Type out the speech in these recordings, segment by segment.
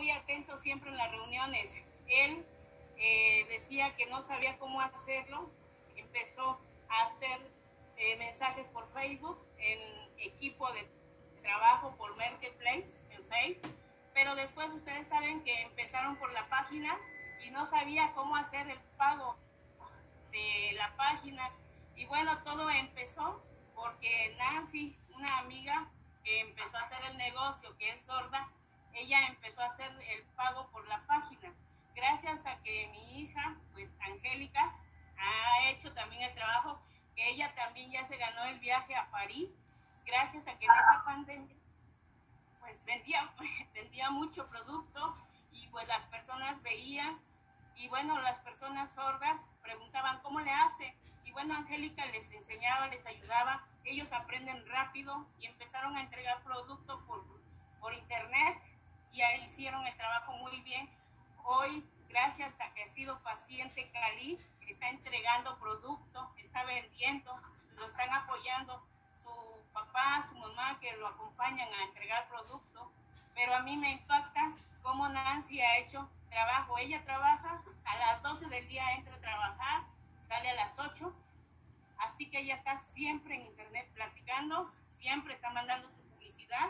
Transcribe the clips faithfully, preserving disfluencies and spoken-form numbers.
muy atento siempre en las reuniones. Él eh, decía que no sabía cómo hacerlo, empezó a hacer eh, mensajes por Facebook, en equipo de trabajo por Marketplace, en Face, pero después ustedes saben que empezaron por la página y no sabía cómo hacer el pago de la página. Y bueno, todo empezó porque Nancy, una amiga que empezó a hacer el negocio, que es sorda, ella empezó a hacer el pago por la página. Gracias a que mi hija, pues Angélica, ha hecho también el trabajo, que ella también ya se ganó el viaje a París, gracias a que en esta pandemia pues vendía, vendía mucho producto y pues las personas veían, y bueno, las personas sordas preguntaban cómo le hace, y bueno, Angélica les enseñaba, les ayudaba, ellos aprenden rápido y empezaron a entregar producto por, por internet, y ahí hicieron el trabajo muy bien. Hoy, gracias a que ha sido paciente Cali, está entregando producto, está vendiendo, lo están apoyando su papá, su mamá, que lo acompañan a entregar producto. Pero a mí me impacta cómo Nancy ha hecho trabajo. Ella trabaja a las doce del día, entra a trabajar, sale a las ocho, así que ella está siempre en internet platicando, siempre está mandando su publicidad.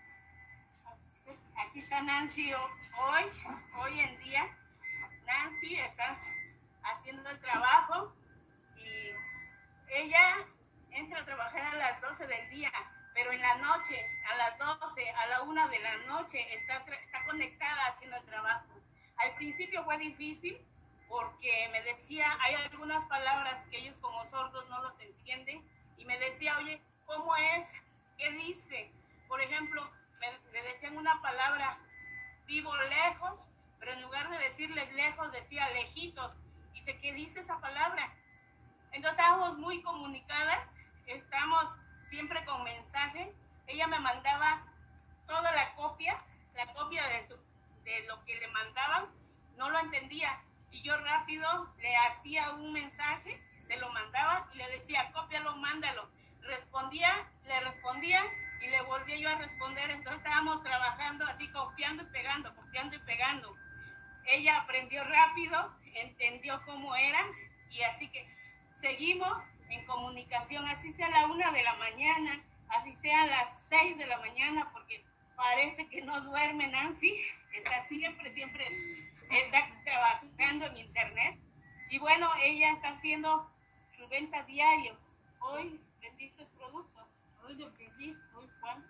Aquí está Nancy hoy, hoy en día. Nancy está haciendo el trabajo y ella entra a trabajar a las doce del día, pero en la noche, a las doce, a la una de la noche, está, está conectada haciendo el trabajo. Al principio fue difícil porque me decía, hay algunas palabras que ellos como sordos no los entienden, y me decía, oye, ¿cómo es? ¿Qué dice? Por ejemplo, me, me decían una palabra, vivo lejos, pero en lugar de decirles lejos, decía lejitos. Dice, ¿qué dice esa palabra? Entonces estábamos muy comunicadas, estamos siempre con mensaje. Ella me mandaba toda la copia, la copia de, su, de lo que le mandaban, no lo entendía. Y yo rápido le hacía un mensaje, se lo mandaba y le decía, cópialo, mándalo. Respondía, le respondía y le volvía yo a responder. Entonces estábamos trabajando así, copiando y pegando, copiando y pegando. Ella aprendió rápido, entendió cómo era, y así que seguimos en comunicación, así sea a la una de la mañana, así sea a las seis de la mañana, porque parece que no duerme Nancy, está siempre, siempre está trabajando en internet. Y bueno, ella está haciendo su venta diario. Hoy vendiste productos. Hoy lo vendí. Hoy cuántos.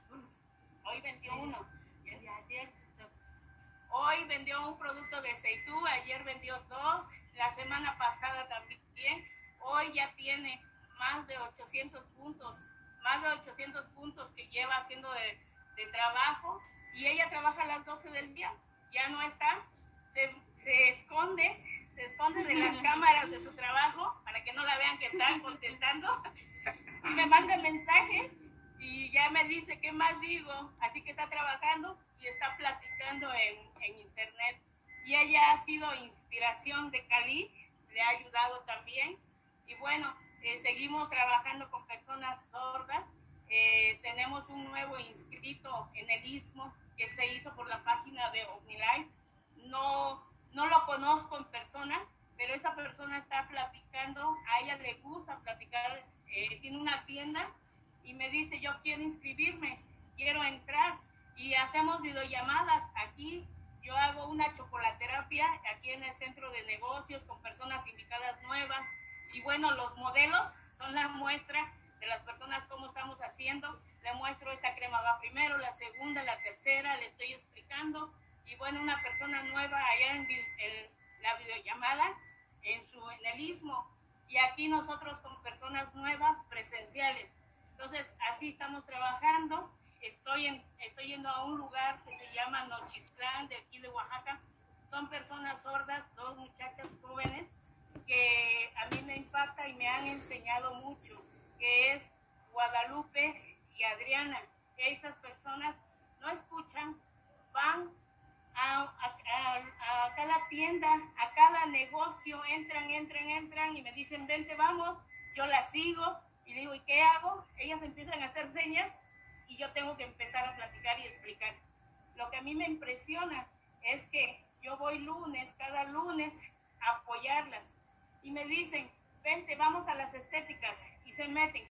Hoy vendió uno. Y ayer. Hoy vendió un producto de Seitú, ayer vendió dos, la semana pasada también. Hoy ya tiene más de ochocientos puntos, más de ochocientos puntos que lleva haciendo de, de trabajo, y ella trabaja a las doce del día, ya no está, se, se esconde, se esconde de las cámaras de su trabajo para que no la vean que está contestando, y me manda mensaje y ya me dice qué más digo, así que está trabajando y está platicando en, en internet. Y ella ha sido inspiración de Cali, le ha ayudado también. Y bueno, eh, seguimos trabajando con personas sordas. Eh, tenemos un nuevo inscrito en el Istmo que se hizo por la página de OmniLife. No, no lo conozco en persona, pero esa persona está platicando, a ella le gusta platicar, eh, tiene una tienda y me dice, yo quiero inscribirme, quiero entrar, y hacemos videollamadas aquí. Yo hago una chocolaterapia aquí en el centro de negocios con personas invitadas nuevas, y bueno, los modelos son la muestra de las personas cómo estamos haciendo. Le muestro, esta crema va primero, la segunda, la tercera, le estoy explicando, y bueno, una persona nueva allá en, en la videollamada en, su, en el Istmo, y aquí nosotros con personas nuevas presenciales. Entonces así estamos trabajando. Estoy, en, estoy yendo a un lugar que se llama Nochistlán, de aquí de Oaxaca. Son personas sordas, dos muchachas jóvenes que a mí me impacta y me han enseñado mucho, que es Guadalupe y Adriana. Esas personas no escuchan, van a, a, a, a cada tienda, a cada negocio, entran, entran, entran y me dicen, vente, vamos. Yo las sigo y digo, ¿y qué hago? Ellas empiezan a hacer señas y yo tengo que empezar a platicar y explicar. Lo que a mí me impresiona es que yo voy lunes, cada lunes, a apoyarlas. Y me dicen, vente, vamos a las estéticas. Y se meten.